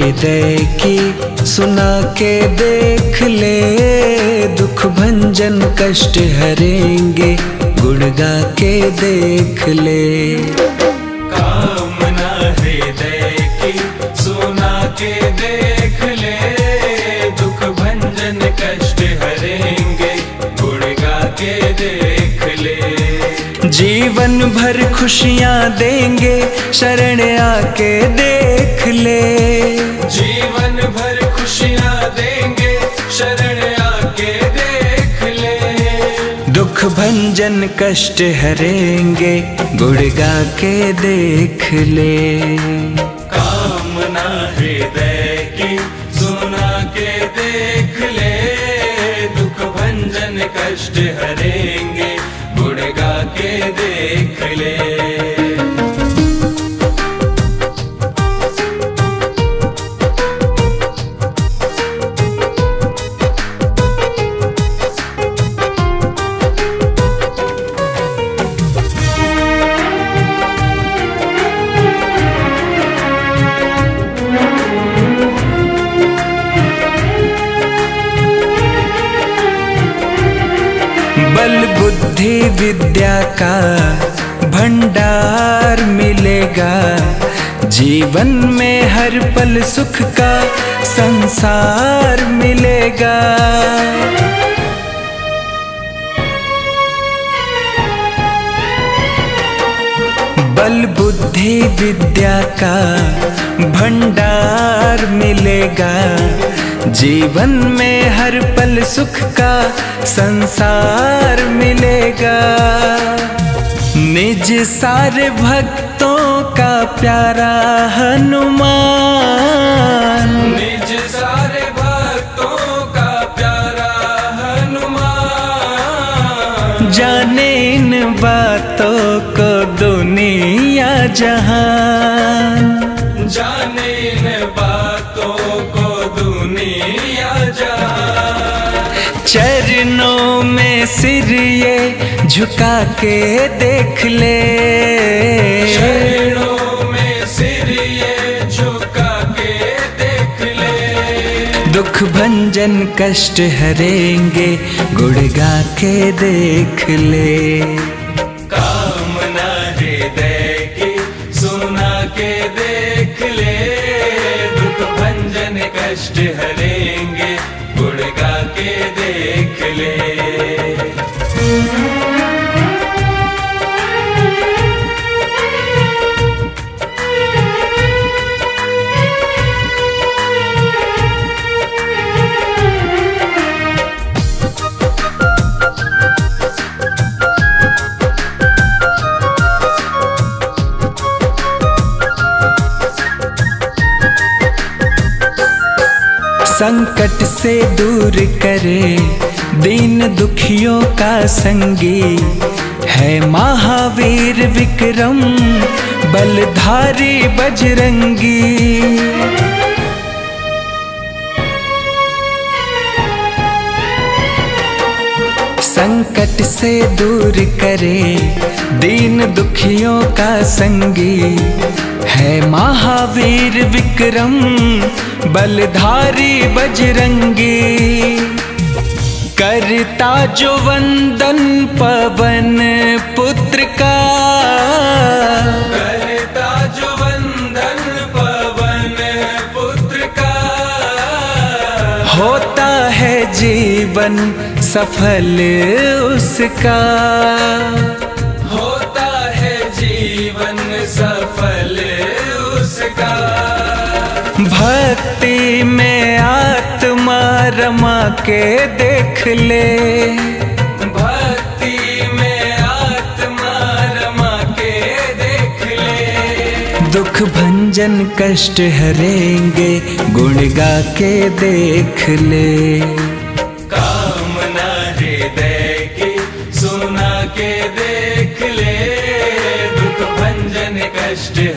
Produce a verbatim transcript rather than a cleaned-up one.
हृदय की सुना के देख ले, दुख भंजन कष्ट हरेंगे गुण गा के देख ले। कामना हृदय की सुना के देख ले, दुख भंजन कष्ट हरेंगे गुण गा के देख ले। जीवन भर खुशियाँ देंगे शरण आके देख ले। जीवन भर खुशियाँ देंगे शरण आके देख ले। दुख भंजन कष्ट हरेंगे गुण गा के देख ले। कामना हृदय की सुना के देख ले, दुख भंजन कष्ट हरेंगे गुण गा के देख ले। बल बुद्धि विद्या का भंडार मिलेगा, जीवन में हर पल सुख का संसार मिलेगा। बल बुद्धि विद्या का भंडार मिलेगा, जीवन में हर पल सुख का संसार मिलेगा। निज सारे भक्तों का प्यारा हनुमान, निज सारे भक्तों का प्यारा हनुमान, जाने इन बातों को दुनिया जहान। जाने इन बातों को दुनिया जहान। चरणों में सिर ये झुका के देख ले। चरणों में सिर ये झुका के देख ले। दुख भंजन कष्ट हरेंगे गुण गा के देख ले। कामना हृदय की सुना के देख ले, दुख भंजन कष्ट हरेंगे गुण गा के देख ले। संकट से दूर करे दीन दुखियों का संगी, है महावीर विक्रम बलधारी बजरंगी। संकट से दूर करे दीन दुखियों का संगी, है महावीर विक्रम बलधारी बजरंगी। करता जो वंदन पवन पुत्र का, करता जो वंदन पवन पुत्र का, होता है जीवन सफल उसका। होता है जीवन सफल उसका। भक्ति में आत्मा रमा के देख ले। भक्ति में आत्मा रमा के देख ले। दुख भंजन कष्ट हरेंगे गुण गा के देख ले। कामना हृदय की सुना के देख ले, दुख भंजन कष्ट